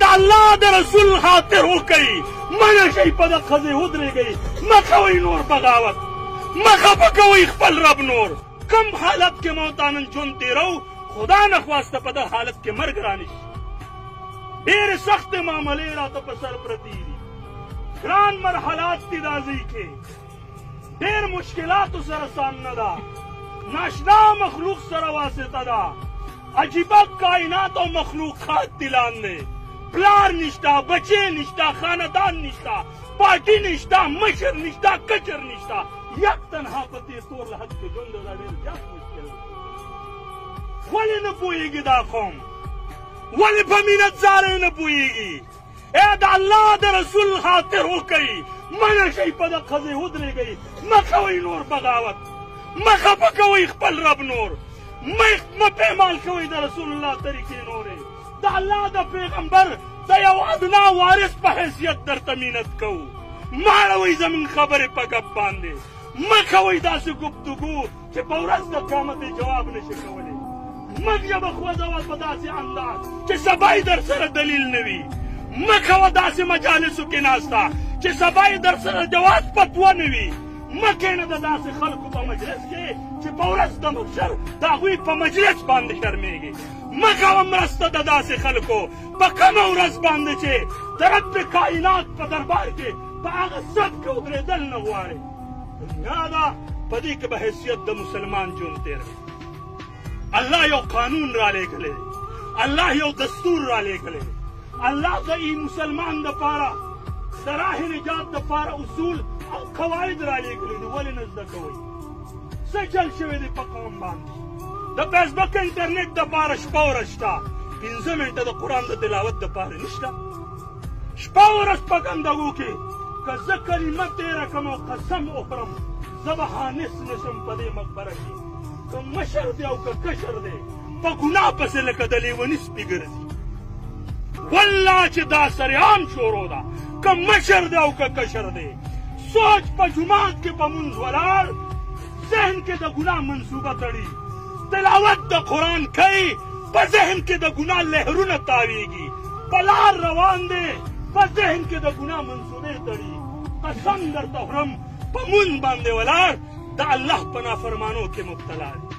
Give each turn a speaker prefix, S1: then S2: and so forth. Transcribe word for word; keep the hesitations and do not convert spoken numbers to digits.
S1: الله د رسول خاطر وکړئ، منع شئ په د ښځې ودرېږئ، مه کوئ نور بغاوت، مه خفه کوئ خپل رب نور. کم حالت کې موتانن ژوند تېرو، خدا نخواسته په ده حالت کې مرګ رانشي. ډېرې سختې معاملې راته په سر پرتې دي، ګران مرحلات دي دا ځای کې، ډېر مشکلاتو سره سامنه ده، ناشنا مخلوق سره واسطه ده، عجیبه کائنات او مخلوقات دي لاندې، پلار نشته، بچې نشته، خاندان نشته، پارټي نشته، مشر نشته، کچر نشته، یک تنها په دې تور لحد کې ژوند دا ډېر زیات مشکل دی. ولې نه پوهېږي دا قوم؟ ولې په مینت زاره نه پوهېږي؟ ای د الله د رسول خاطر وکړئ، منع شئ په د ښځې ودرېږئ، مه کوئ نور بغاوت، مه خفه کوئ خپل رب نور، مه پیمال کوئ د رسول الله طریقې نورې. د الله د پیغمبر د یو ادنا وارث په حیثیت درته مینت کوو. مه اړوئ زموږ خبرې په ګپ باندې، مه کوئ داسې گفتگو چې په ورځ د قیامت یې جواب نشي کولی. مه ژبه خوځوه په داسې انداز چې سبا یې در سره دلیل نه وي. مه کوه داسې مجالسو کې ناسته چې سبا یې در سره جواز فتوه نه وي. مه کښېنه د داسې خلکو په مجلس کې چې په ورځ د محشر د هغوی په مجلس باندې شرمېږي. مه کوه مرسته د داسې خلکو په کومه ورځ باندې چې د رب کائنات په دربار کې په هغه صف کې ودرېدل نه غواړې. دنیا ده، په دې کې به حیثیت د مسلمان ژوند تېروي. الله یو قانون را لېږلی دی، الله یو دستور را لېږلی دی، الله د ای مسلمان دپاره د راه نجات دپاره اصول او قواعد را لېږلي دي. ولې نه زده کوئ؟ څه چل شوی دی په قوم باندې؟ د فیسبک انټرنېټ دپاره شپه ورځ شته، پنځه منټه د قرآن د تلاوت دپاره نشته. شپه ورځ په ګندګو کې که زه کلمه تېره کړم او قسم وخورم زه به حانس نشم په دې مقبره کې. که مشر دی او که کشر دی په ګناه پسې لکه د لیوني سپي ګرځي. والله چې دا سریعان شروع ده، که مشر دی او که کشر دی، سوچ په جومات کې په مونځ ولاړ، ذهن کې د ګناه منصوبه تړي، تلاوت د قرآن کوي، په ذهن کې د ګناه لهرونه تاویږي، په لار روان دی، په ذهن کې د ګناه منصوبې تړي. قسم درته خورم په مونځ باندې ولاړ د الله په نافرمانو کې مبتلا دی.